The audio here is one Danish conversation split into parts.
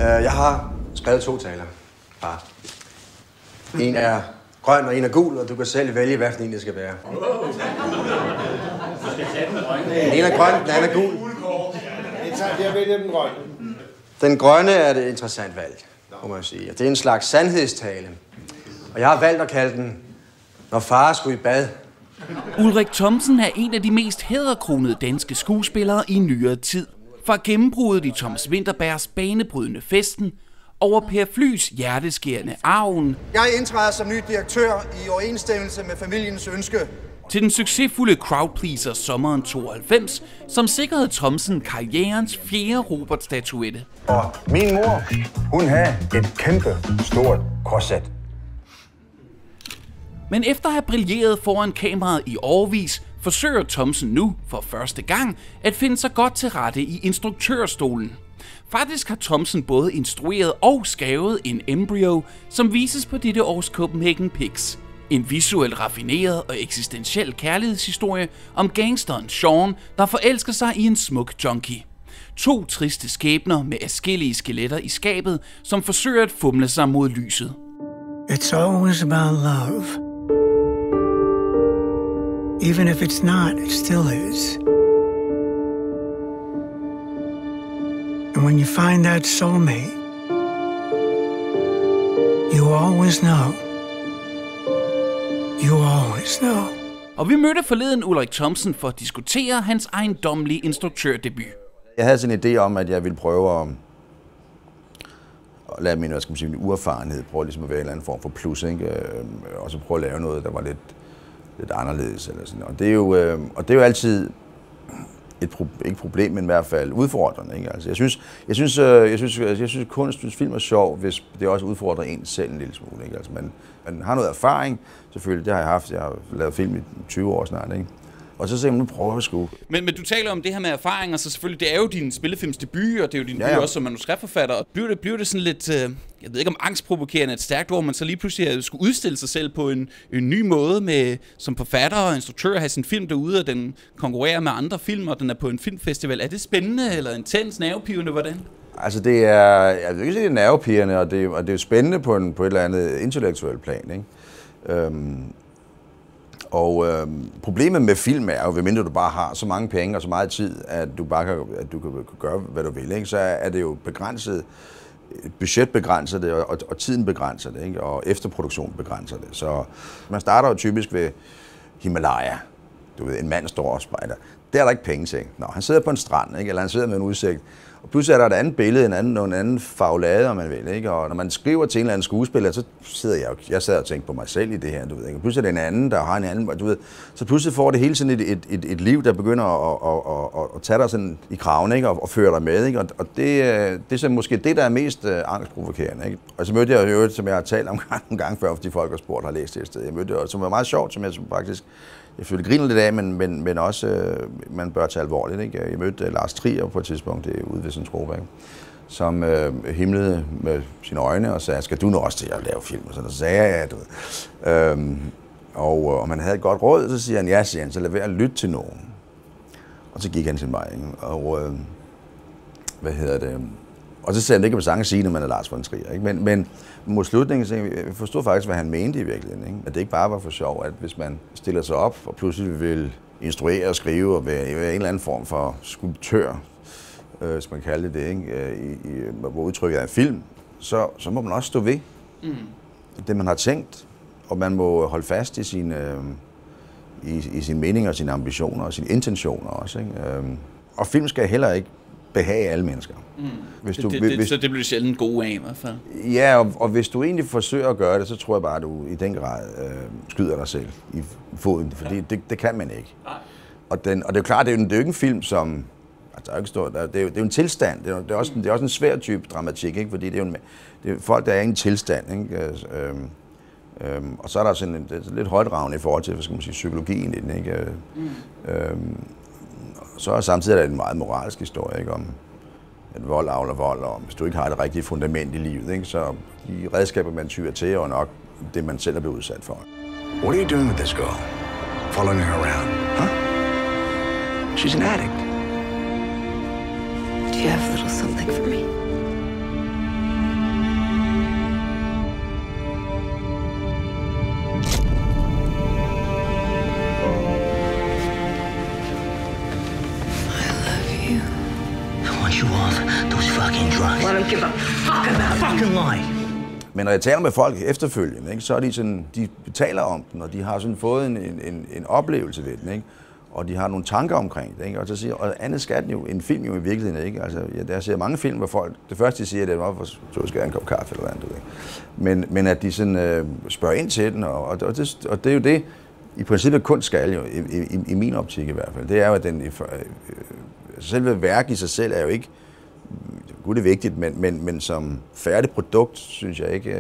Jeg har skrevet 2 taler. En er grøn, og en er gul, og du kan selv vælge, hvad for en det skal være. Den ene er grøn, den anden er gul. Jeg vælger den grønne. Den grønne er det interessant valg, må man sige. Det er en slags sandhedstale. Og jeg har valgt at kalde den, når far skulle i bad. Ulrik Thomsen er en af de mest hæderkronede danske skuespillere i nyere tid. Fra gennembruddet i Thomas Vinterbergs banebrydende Festen, over Per Flys hjerteskærende Arven. Jeg indtræder som ny direktør i overensstemmelse med familiens ønske. Til den succesfulde crowdpleaser Sommeren 92, som sikrede Thomsen karrierens 4. Robert-statuette. Og min mor, hun havde et kæmpe stort korset. Men efter at have brilleret foran kameraet i årevis, forsøger Thomsen nu for første gang at finde sig godt til rette i instruktørstolen. Faktisk har Thomsen både instrueret og skrevet en Embryo, som vises på dette års Copenhagen Pix. En visuelt raffineret og eksistentiel kærlighedshistorie om gangsteren Sean, der forelsker sig i en smuk junkie. 2 triste skæbner med adskillige skeletter i skabet, som forsøger at fumle sig mod lyset. It's always about love. Even if it's not, it still is. And when you find that soulmate, you always know. You always know. Og vi mødte forleden Ulrik Thomsen for at diskutere hans ejendommelige instruktørdebut. Jeg havde sådan en idé om, at jeg ville prøve at lade min, min uerfarenhed, prøve ligesom at være en eller anden form for plus, ikke? Og så prøve at lave noget, der var lidt anderledes. Eller sådan. Og det er jo altid ikke problem, men i hvert fald udfordrende. Ikke? Altså, jeg synes kunst, film er sjov, hvis det også udfordrer en selv en lille smule. Ikke? Altså, man har noget erfaring, selvfølgelig, det har jeg haft. Jeg har lavet film i 20 år snart, ikke? Og så siger man, nu prøver jeg sgu. Men du taler om det her med erfaring, og så selvfølgelig, det er jo din spillefilmsdebut, og det er jo din debut også som manuskriptforfatter. Bliver det sådan lidt, jeg ved ikke om angstprovokerende er et stærkt ord, men så lige pludselig skulle udstille sig selv på en ny måde med, som forfatter og instruktør, have sin film derude, og den konkurrerer med andre film, og den er på en filmfestival. Er det spændende, eller intens, nervepirrende, hvordan? Altså det er, jeg vil ikke sige, det er nervepirrende, og det er jo spændende på et eller andet intellektuelt plan, ikke? Problemet med film er jo, medmindre du bare har så mange penge og så meget tid, at du kan gøre, hvad du vil, ikke? Så er det jo begrænset, budget begrænser det, og tiden begrænser det, ikke? Og efterproduktion begrænser det. Så man starter jo typisk ved Himalaya. Du ved, en mand står og spejder. Der er der ikke penge til. Nå, han sidder på en strand, ikke? Eller han sidder med en udsigt. Og pludselig er der et andet billede, en anden faglade, om man vil, ikke? Og når man skriver til en eller anden skuespiller, så sidder jeg sad og tænker på mig selv i det her, du ved, ikke? Og pludselig er det en anden, der har en anden, du ved. Så pludselig får det hele sådan et liv, der begynder at tage dig sådan i kraven, ikke? Og føre dig med, ikke? Og det er så måske det, der er mest angstprovokerende, ikke? Og så mødte jeg jo, som jeg har talt om nogle gange før, fordi folk har spurgt, har læst det et sted. Jeg mødte som var meget sjovt, som jeg faktisk selvfølgelig griner lidt af, men også man bør tage alvorligt, ikke? Jeg mødte Lars Trier på et tidspunkt ude ved Centropa, som himlede med sine øjne og sagde, skal du nu også til at lave film? Og så sagde jeg, ja, du ved. Og man havde et godt råd, så siger han, ja, siger han, så lad være at lytte til nogen. Og så gik han sin vej, ikke? Og og så sagde han, det kan man sagtens sige, når man er Lars von Trier, ikke? Men mod slutningen, så jeg forstod faktisk, hvad han mente i virkeligheden, ikke? At det ikke bare var for sjov, at hvis man stiller sig op og pludselig vil instruere og skrive og være en eller anden form for skulptør, som man kalder det, ikke? Hvor udtrykket er en film, så må man også stå ved det, man har tænkt, og man må holde fast i sine meninger og sine ambitioner og sine intentioner også, ikke? Og film skal heller ikke behage alle mennesker. Så det bliver sjældent gode af i hvert fald. Ja, og hvis du egentlig forsøger at gøre det, så tror jeg bare, at du i den grad skyder dig selv i foden, fordi det kan man ikke. Nej. Og det er jo klart, det er jo ikke en film, som... Altså, det er jo en tilstand. Det er også en svær type dramatik, ikke? Fordi det er jo folk, der er i en tilstand, ikke? Og så er der sådan lidt højdragende i forhold til, hvad skal man sige, psykologien i den, ikke? Så er samtidig en meget moralsk historie, ikke? Om at vold avler vold, og hvis du ikke har det rigtige fundament i livet, ikke? Så de redskaber, man tyrer til, er nok det, man selv er blevet udsat for. What are you doing with this girl? Following her around, huh? She's an addict. Do you have a little something for me? want you off those fucking drugs. I don't give a fuck about Fucking lie. Men når jeg taler med folk efterfølgende, ikke, så er de sådan, de taler om den, og de har sådan fået en oplevelse ved den, ikke? Og de har nogle tanker omkring det, ikke? Og så siger, og andet skal den jo, en film jo i virkeligheden, ikke? Altså, der ser mange film, hvor folk, det første de siger, det er, hvorfor skal jeg en kop kaffe eller andet, ikke? Men at de sådan spørger ind til den, og det er jo det, i princippet kun skal jo, i min optik i hvert fald, det er jo, at den, selve værk i sig selv er jo ikke, gud det er vigtigt, men som færdigt produkt, synes jeg ikke,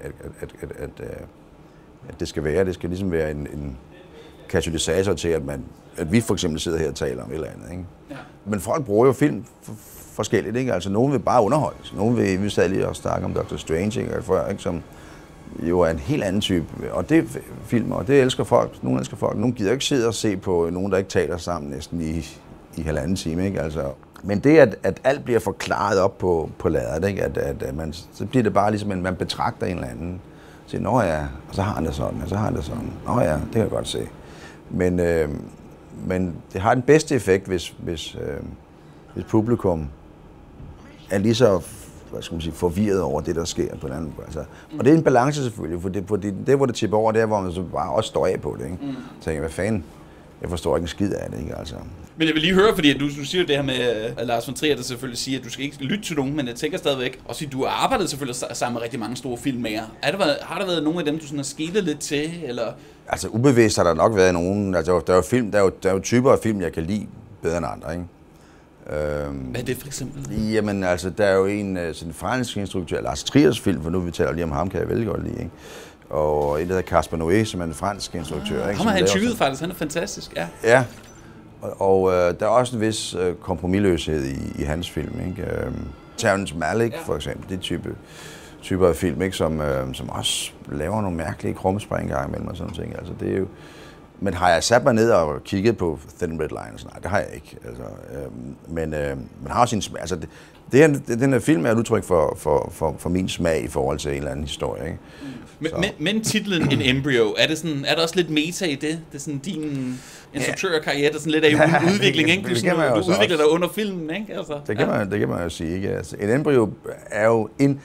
at det skal være. Det skal ligesom være en katalysator til, at vi for eksempel sidder her og taler om et eller andet, ikke? Ja. Men folk bruger jo film forskelligt, ikke? Altså, nogen vil bare underholdes. Nogen vil, vi sad lige og snakke om Dr. Strange, ikke? Før, ikke? Som jo er en helt anden type. Og det filmer, og det elsker folk. Nogle elsker folk. Nogle gider ikke sidde og se på nogen, der ikke taler sammen næsten i halvanden time, ikke? Altså, men det, at alt bliver forklaret op på ladet, ikke? At man, så bliver det bare ligesom, at man betragter en eller anden. Så nå ja, og så har han det sådan, og så har han det sådan. Nå ja, det kan jeg godt se. Men det har den bedste effekt, hvis publikum er lige så, hvad skal man sige, forvirret over det, der sker på den anden måde. Altså, og det er en balance selvfølgelig, for det hvor det tipper over, det er, hvor man så bare også står af på det, ikke? Så tænker jeg, hvad fanden? Jeg forstår ikke en skid af det, ikke? Altså. Men jeg vil lige høre, fordi du siger jo det her med, at Lars von Trier, der selvfølgelig siger, at du skal ikke lytte til nogen, men jeg tænker stadigvæk, også at du har arbejdet selvfølgelig sammen med rigtig mange store filmmager. Har der været nogle af dem, du sådan har skelet lidt til, eller? Altså ubevidst har der nok været nogen. Altså, der er jo typer af film, jeg kan lide bedre end andre, ikke? Hvad er det for eksempel? Jamen altså, der er jo en sådan fransk instruktør, Lars Triers film, for nu vi taler lige om ham, kan jeg vældig godt lide, ikke? Og en, der hedder Gaspar Noé, som er en fransk instruktør. Ikke? Ham er han tyvet faktisk, han er fantastisk, ja. Ja, og der er også en vis kompromisløshed i hans film, ikke? Terrence Malick for eksempel, det typer af film, ikke? Som også laver nogle mærkelige krumspring engang imellem og sådan ting. Altså, det er jo. Men har jeg sat mig ned og kigget på Thin Red Line? Nej, det har jeg ikke. Altså, men har også sin smag. Altså, den her film er et udtryk for min smag i forhold til en eller anden historie, ikke? Men titlen En Embryo, er der også lidt meta i det? Det er sådan din instruktørkarriere, der er sådan lidt af udvikling, ikke? Du udvikler dig under filmen, ikke? Altså, det kan man jo sige, ikke? Altså, en embryo er jo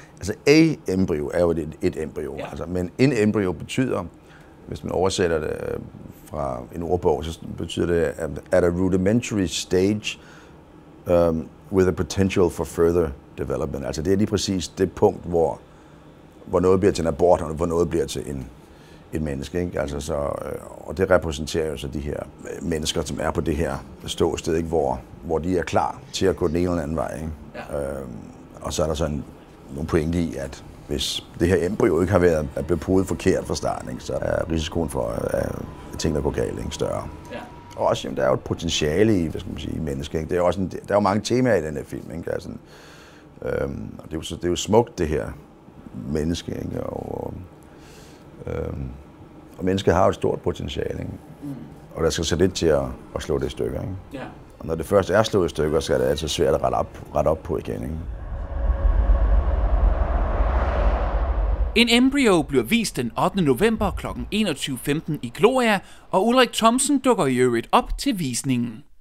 a embryo er jo et embryo, ja. Altså, men en embryo betyder, hvis man oversætter det fra en ordbog, så betyder det at a rudimentary stage with a potential for further development. Altså det er lige præcis det punkt, hvor noget bliver til en abort, og hvor noget bliver til et menneske, ikke? Altså så, og det repræsenterer jo så de her mennesker, som er på det her ståsted, ikke? Hvor de er klar til at gå den ene eller anden vej, ikke? Ja. Og så er der sådan nogle pointe i, at hvis det her embryo ikke har været bepodet forkert fra starten, ikke, så er risikoen for, at ting, der går galt, ikke, større. Ja. Og også, jamen, der er jo et potentiale i, hvad skal man sige, i mennesket, ikke? Det er også der er jo mange temaer i den her film, ikke? Altså, og det er jo smukt, det her menneske, ikke? Og mennesket har jo et stort potentiale, ikke? Og der skal så lidt til at slå det i stykker, ikke? Ja. Og når det først er slået i stykker, så er det altid svært at rette op på igen, ikke? En Embryo bliver vist den 8. november kl. 21.15 i Gloria, og Ulrik Thomsen dukker i øvrigt op til visningen.